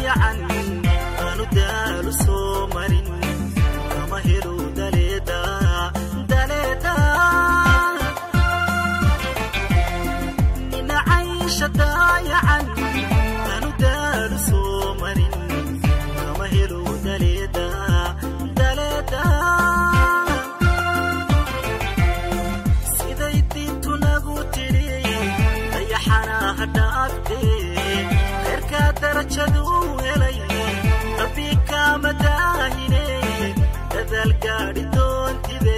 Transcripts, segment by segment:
dayacan aanu daalu soo marin kama helo daleeda nina caysha dayacan aanu daalu soo marin kama helo daleeda siday diintu nagu tiri dayaxana hadhaagte heerka darajadu helay rabbi kama daahine dadaal gaadhi doontide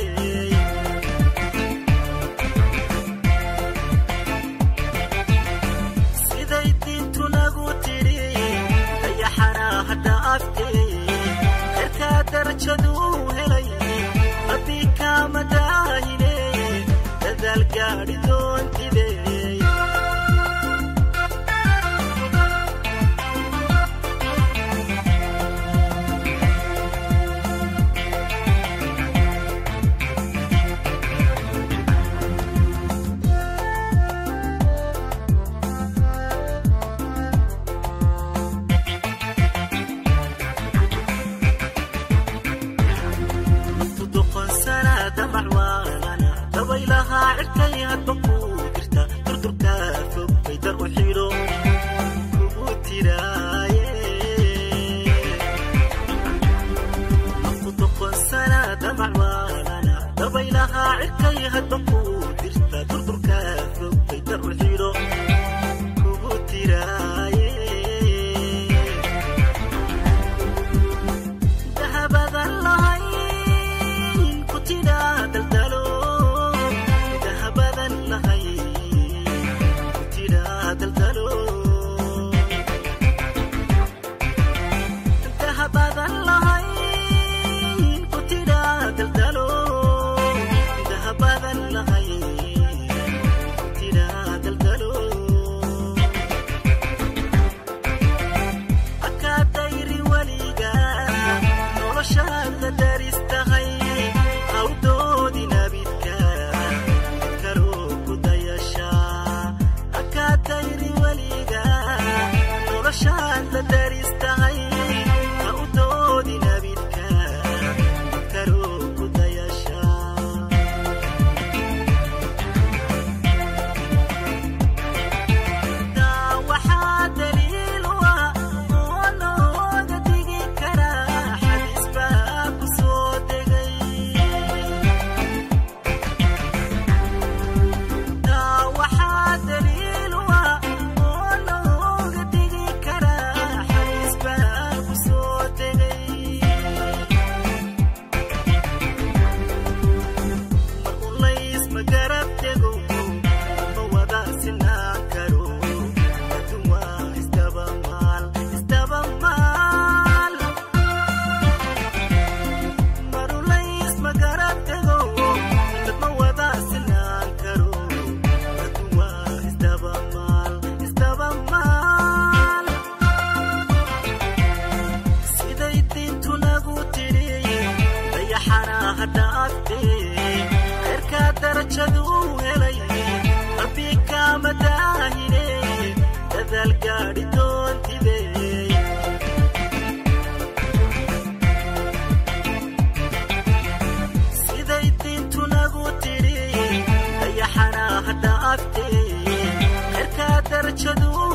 siday diintu nagu tiri dayaxana hadhaagte heerka darajadu helay rabbi kama daahine dadaal gaadhi doontide ويلها عركي هتبقو كرتا تردركا فوق بيدر وحيرو كبوتيراي نفطق السنة دمع وانا ويلها عركي هتبقو كرتا تردركا فوق بيدر وحيرو كبوتيراي ذهب ذا اللهين كتنا دلدلو شدو